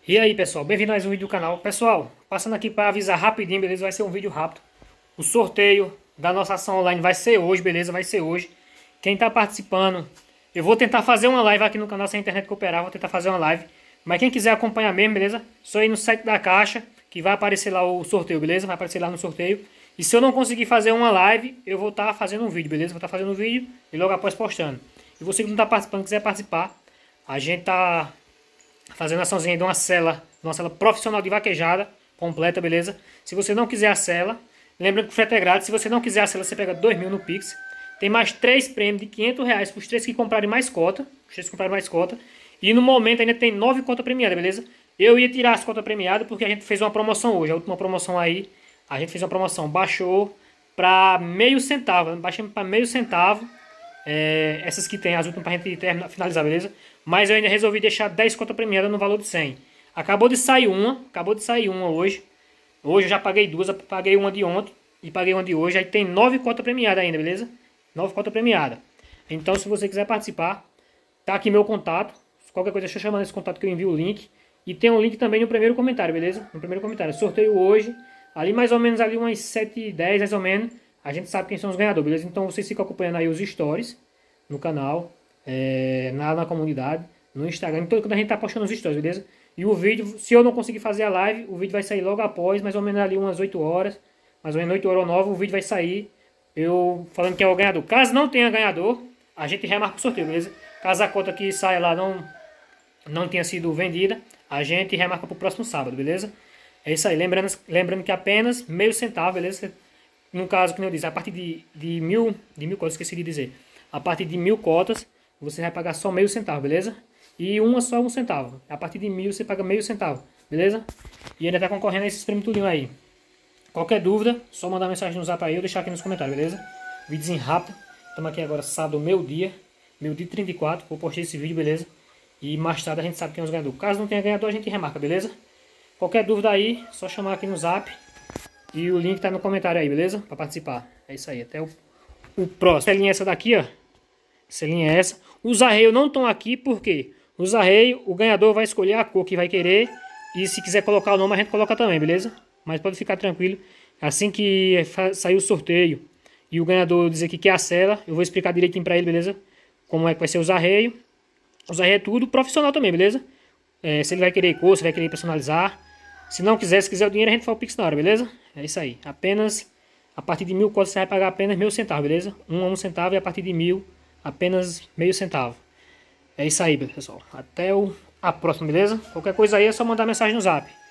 E aí pessoal, bem-vindo a mais um vídeo do canal. Pessoal, passando aqui para avisar rapidinho, beleza? Vai ser um vídeo rápido. O sorteio da nossa ação online vai ser hoje, beleza? Vai ser hoje. Quem tá participando, eu vou tentar fazer uma live aqui no canal se a internet cooperar, vou tentar fazer uma live. Mas quem quiser acompanhar mesmo, beleza? Só ir no site da Caixa, que vai aparecer lá o sorteio, beleza? Vai aparecer lá no sorteio. E se eu não conseguir fazer uma live, eu vou estar fazendo um vídeo, beleza? Vou estar fazendo um vídeo e logo após postando. E você que não tá participando, quiser participar, a gente tá fazendo a açãozinha de uma cela profissional de vaquejada completa, beleza? Se você não quiser a cela, lembrando que o frete é grátis. Se você não quiser a cela, você pega 2.000 no Pix. Tem mais 3 prêmios de R$ 500 para os 3 que comprarem mais cota. Os 3 que comprarem mais cota. E no momento ainda tem 9 cotas premiadas, beleza? Eu ia tirar as cotas premiadas porque a gente fez uma promoção hoje. A última promoção aí, a gente fez uma promoção. Baixou para meio centavo. Baixamos para meio centavo. Essas que tem, as últimas pra gente finalizar, beleza? Mas eu ainda resolvi deixar 10 contas premiadas no valor de 100. Acabou de sair uma hoje. Hoje eu já paguei duas, eu paguei uma de ontem e paguei uma de hoje. Aí tem 9 cotas premiadas ainda, beleza? 9 cotas premiadas. Então se você quiser participar, tá aqui meu contato. Qualquer coisa, deixa eu chamar nesse contato que eu envio o link. E tem um link também no primeiro comentário, beleza? No primeiro comentário. Sorteio hoje. Ali mais ou menos, ali umas 7h10 mais ou menos. A gente sabe quem são os ganhadores, beleza? Então vocês ficam acompanhando aí os stories no canal, na comunidade, no Instagram. Então quando a gente tá postando os stories, beleza? E o vídeo, se eu não conseguir fazer a live, o vídeo vai sair logo após, mais ou menos ali umas 8 horas. Mais ou menos 8 horas ou 9, o vídeo vai sair. Eu falando que é o ganhador. Caso não tenha ganhador, a gente remarca o sorteio, beleza? Caso a conta que saia lá não tenha sido vendida, a gente remarca pro próximo sábado, beleza? É isso aí. Lembrando que apenas meio centavo, beleza? No caso, como eu disse, a partir de mil cotas, esqueci de dizer. A partir de 1.000 cotas, você vai pagar só meio centavo, beleza? E uma só 1 centavo. A partir de 1.000, você paga meio centavo, beleza? E ainda tá concorrendo a esses prêmios tudinho aí. Qualquer dúvida, só mandar mensagem no zap aí ou deixar aqui nos comentários, beleza? Vídeozinho rápido. Estamos aqui agora, sábado, meio-dia 34. Vou postar esse vídeo, beleza? E mais tarde a gente sabe quem é os ganhadores. Caso não tenha ganhador, a gente remarca, beleza? Qualquer dúvida aí, só chamar aqui no zap. E o link tá no comentário aí, beleza? Pra participar. É isso aí, até o próximo. Selinha é essa daqui, ó. Selinha é essa. Os arreios não estão aqui, por quê? Os arreios, o ganhador vai escolher a cor que vai querer. E se quiser colocar o nome, a gente coloca também, beleza? Mas pode ficar tranquilo. Assim que sair o sorteio e o ganhador dizer que quer a cela, eu vou explicar direitinho pra ele, beleza? Como é que vai ser os arreios. Os arreios é tudo profissional também, beleza? Se ele vai querer cor, se vai querer personalizar. Se não quiser, se quiser o dinheiro, a gente faz o Pix na hora, beleza? É isso aí. Apenas, a partir de 1.000 cotas, você vai pagar apenas meio centavo, beleza? 1 centavo e a partir de 1.000, apenas meio centavo. É isso aí, pessoal. Até a próxima, beleza? Qualquer coisa aí é só mandar mensagem no zap.